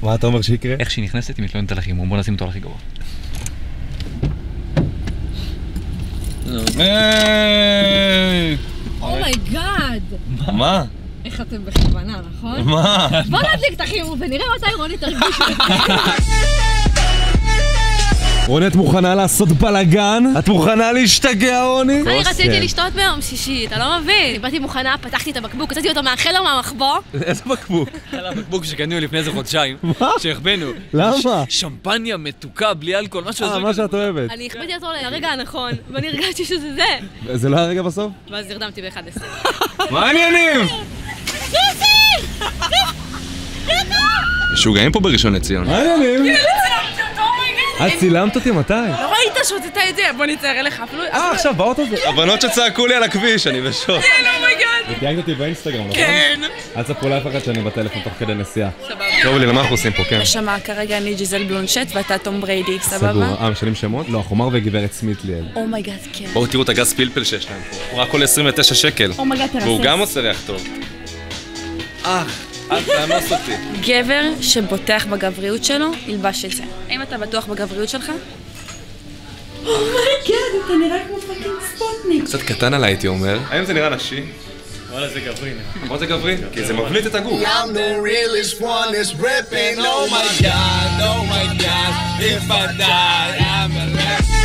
מה אתה אומר שיקרה? איך שהיא נכנסת, היא מתלוננת על החימום, בוא נשים אותו על הכי גבוה. אומייגאד! מה? איך אתם בכוונה, נכון? מה? בוא נדליק את החימום ונראה מתי רוני תרגיש את זה. רוני, את מוכנה לעשות בלגן? את מוכנה להשתגע, רוני? אני רציתי לשתות ביום שישי, אתה לא מבין? באתי מוכנה, פתחתי את הבקבוק, הוצאתי אותו מהחדר מהמחבוא. איזה בקבוק? על הבקבוק שקנינו לפני איזה חודשיים. שהחבאנו. למה? שמפניה מתוקה, בלי אלכוהול, משהו הזה. מה שאת אוהבת. אני החבאתי אותו לרגע הנכון, ואני הרגשתי שזה זה. זה לא היה רגע בסוף? ואז הרדמתי ב-11. מה העניינים? משוגעים פה בראשון לציון. מה העניינים? את צילמת אותי מתי? לא ראית שהוצאת את זה, בוא נצייר אליך אפילו... עכשיו באוטו זה. הבנות שצעקו לי על הכביש, אני בשוק. כן, אומייגאד. ותייגת אותי באינסטגרם, נכון? כן. אל תספרו לאף אחד שאני בטלפון תוך כדי נסיעה. טוב לי, למה אנחנו עושים פה, כן? שמה, כרגע אני ג'יזל בלונשט ואתה תום בריידי, סגור. סבבה? משנים שמות? לא, חומר וגברת סמית ליאל. אומייגאד, כן. בואו תראו את הגז פלפל שיש להם פה. הוא רק עולה 29 שקל. אומייגאד, תרסס. והוא גם עושה ריח טוב. אל תאנוס אותי. גבר שבוטח בגבריות שלו, ילבש את זה. האם אתה בטוח בגבריות שלך? אומייגאד, אתה נראה כמו פאקינג ספוטניק. קצת קטן עליי, הייתי אומר. האם זה נראה נשי? וואלה, זה גברי. נכון זה גברי? כי זה מבליט את הגוף. I'm the realest one that's ripping. Oh my god, if I die, I'm a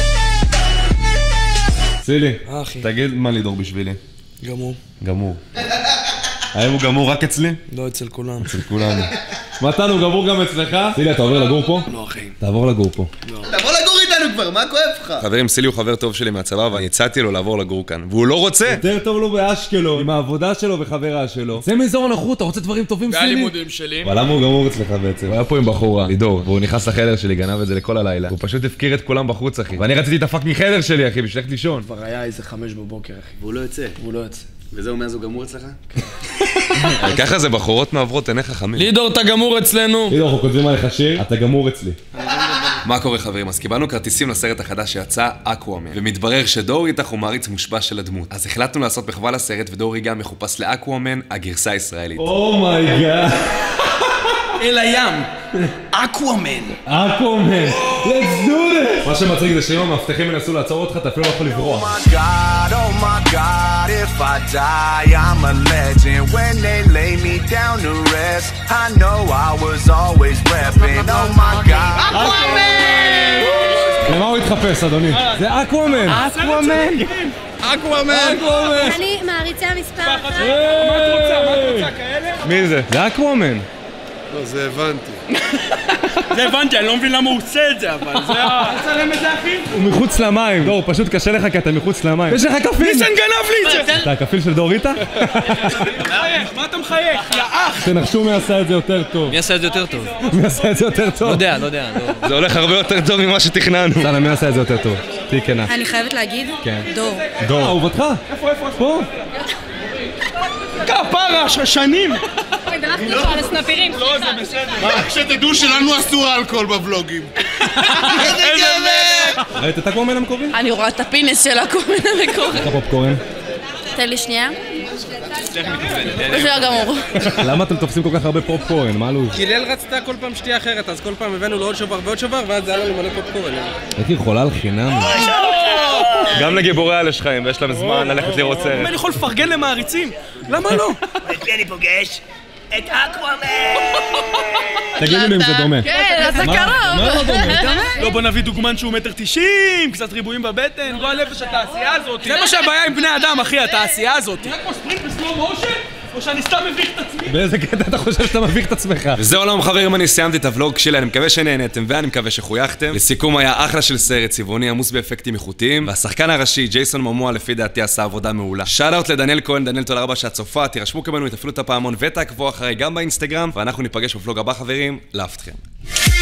last. צילי, אחי. תגיד מה לדור בשבילי. גמור. גמור. האם הוא גמור רק אצלי? לא אצל כולם. אצל כולנו. מתן, הוא גמור גם אצלך? צילי, אתה עובר לגור פה? לא אחי. תעבור לגור פה. תבוא לגור איתנו כבר, מה כואב לך? חברים, סילי הוא חבר טוב שלי מהצבא, ואני הצעתי לו לעבור לגור כאן. והוא לא רוצה! יותר טוב לו באשקלון, עם העבודה שלו וחברה שלו. זה מאזור הנוחות, אתה רוצה דברים טובים סילי? והלימודים שלי. אבל למה הוא גמור אצלך בעצם? הוא היה פה עם בחורה, לידור, והוא נכנס לחדר שלי, גנב את זה לכל הלילה. הוא פשוט הפקיר את כולם בחוץ, אחי. ואני רציתי את הפאקינג חדר שלי, אחי, בשביל ללכת לישון. כבר היה איזה 5 בבוקר, אחי. והוא לא יוצא. והוא לא יוצא. וזהו מאז הוא גמור אצלך? ככה זה בחורות מעברות עיניך חכמים. לידור, אתה גמור אצלנו. לידור, אנחנו כותבים עליך שיר, אתה גמור אצלי. מה קורה חברים? אז קיבלנו כרטיסים לסרט החדש שיצא, אקוואמן. ומתברר שדור איתך הוא מעריץ מושבע של הדמות. אז החלטנו לעשות מחווה לסרט ודור הגיע מחופש לאקוואמן, הגרסה הישראלית. אומייגאד. אל הים. אקוואמן. אקוואמן. Let's do this! מה שמצחיק זה שאם המאבטחים ינסו לעצור אותך, אתה אפילו לא יכול לברוח. Oh my god, if I die, I'm a legend. When they lay me down to rest, I know I was always repping. Oh my god. למה הוא התחפש, אדוני? זה אקוואמן! אקוואמן. אקוואמן. אני מעריצה מספר אחת. מה את רוצה כאלה? מי זה? זה אקוואמן! לא, זה הבנתי. זה הבנתי, אני לא מבין למה הוא עושה את זה, אבל זה תצלם את זה, אחי? הוא מחוץ למים. דור, פשוט קשה לך כי אתה מחוץ למים. יש לך כפיל! ניסן גנב לי את זה! אתה הכפיל של דור איתה? מה אתה מחייך? יא אח! תנחשו מי עשה את זה יותר טוב. מי עשה את זה יותר טוב? מי עשה את זה יותר טוב? לא יודע. זה הולך הרבה יותר טוב ממה שתכננו. סלם, מי עשה את זה יותר טוב? תהי כנה. אני חייבת להגיד? כן. דור. דור. אהובתך? איפה? פה. כפרה, שנים! דרכתי פה על הסנפירים. לא, זה בסדר. רק שתדעו שלנו אסור אלכוהול בוולוגים. איזה גבר! ראית את אקוואמן המקורי? אני רואה את הפינס של אקוואמן המקורי. את הפופקורן. תן לי שנייה. בסדר גמור. למה אתם תופסים כל כך הרבה פופקורן? מה הלו"ז? כי ליל רצתה כל פעם שתייה אחרת, אז כל פעם הבאנו לו עוד שובר ועוד שובר, ואז זה היה לנו מלא פופקורן. הייתי חולה על חינם. גם לגיבורי על יש חיים, ויש להם זמן ללכת לראות סרט. אם אני יכול לפרגן למעריצים, למה לא? את מי אני פוגש? את אקוואמן! תגידו לי אם זה דומה. כן, אתה קרוב. לא, בוא נביא דוגמן שהוא 1.90 מטר, קצת ריבועים בבטן, גועל נפש התעשייה הזאת. זה מה שהבעיה עם בני אדם, אחי, התעשייה הזאת. נראה כמו ספרינט בסלואו מושן? או שאני סתם מביך את עצמי? באיזה קטע אתה חושב שאתה מביך את עצמך? וזהו עולם חברים, אני סיימתי את הוולוג שלי, אני מקווה שנהנתם ואני מקווה שחויכתם. לסיכום היה אחלה של סרט צבעוני עמוס באפקטים איכותיים, והשחקן הראשי ג'ייסון מומואה לפי דעתי עשה עבודה מעולה. שאט-אאוט לדניאל כהן, דניאל תודה רבה שהצופה, תירשמו כמנו, תפעילו את הפעמון ותעקבו אחריי גם באינסטגרם, ואנחנו ניפגש בוולוג הבא חברים, לאהבתכם.